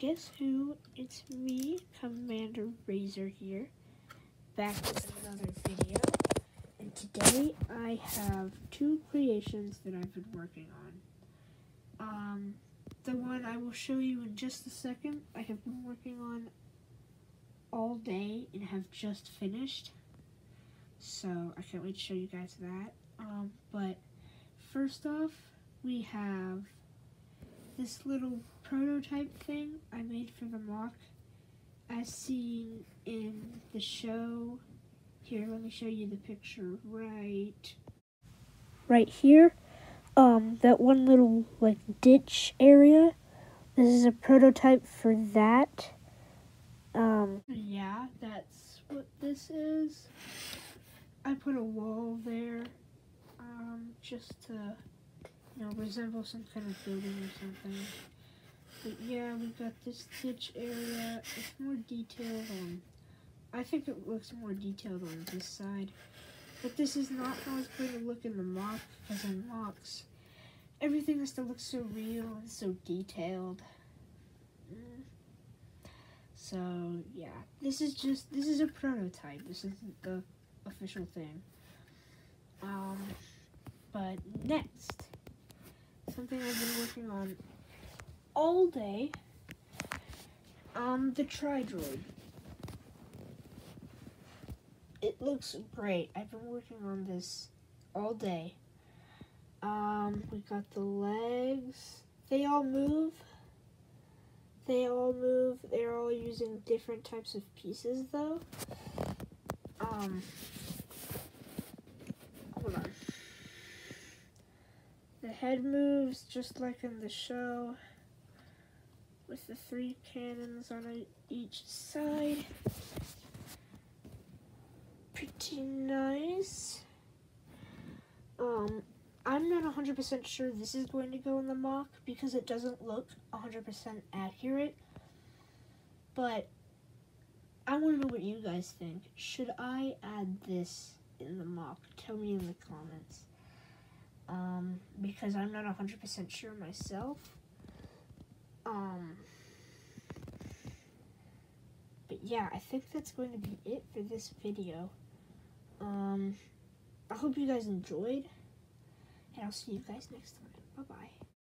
guess who? It's me, Commander Razor here, back with another video. And today I have two creations that I've been working on. The one I will show you in just a second, I have been working on all day and have just finished. So I can't wait to show you guys that. But first off, we have this little prototype thing I made for the mock, as seen in the show. Here, let me show you the picture right here. That one little ditch area. This is a prototype for that. Yeah, that's what this is. I put a wall there, just to, resemble some kind of building or something. But yeah, we got this ditch area. It's more detailed on, I think it looks more detailed on this side. But this is not how it's going to look in the mock, because in mocks, everything has to look so real and so detailed. So yeah, this is a prototype. This isn't the official thing. But next, something I've been working on all day, the droid. It looks great. I've been working on this all day. We got the legs. They all move. They're all using different types of pieces, though. Hold on. The head moves just like in the show, with the 3 cannons on each side. Pretty nice. I'm not 100% sure this is going to go in the mock because it doesn't look 100% accurate. But I want to know what you guys think. Should I add this in the mock? Tell me in the comments. Because I'm not 100% sure myself. But yeah, I think that's going to be it for this video. I hope you guys enjoyed, and I'll see you guys next time. Bye-bye.